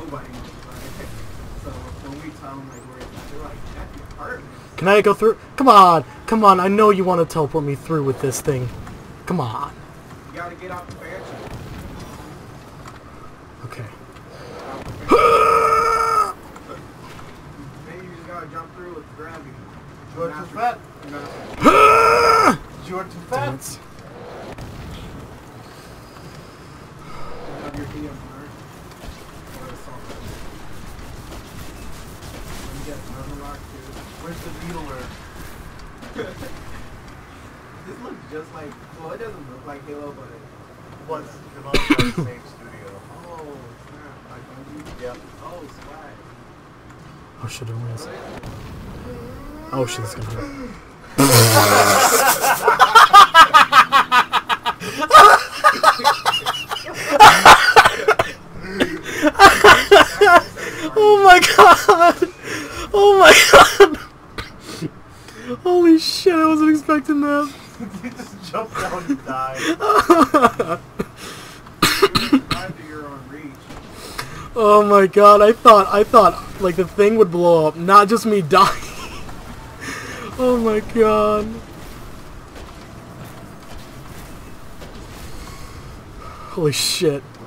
nobody knows, right? So when we tell them like where it's at, they're like, "Check the apartment." Can I go through? Come on, come on. I know you want to teleport me through with this thing. Come on. You gotta get off the mansion. Okay. Maybe you just gotta jump through with gravity. You're too fat. You're too fat. Damn it. Have your DM mark. Or something. You get another rock too. Where's the needler? This looks just like, well, it doesn't look like Halo, but it What's developed by the same studio? oh snap, like Bungie? Yep. Oh swag. Oh shit, it was. Oh shit, it's gonna hurt. Oh my god! Oh my god! Holy shit, I wasn't expecting that. You just jumped down and died. Glad that you're on reach. Oh my god, I thought like the thing would blow up, not just me dying. Oh my god. Holy shit.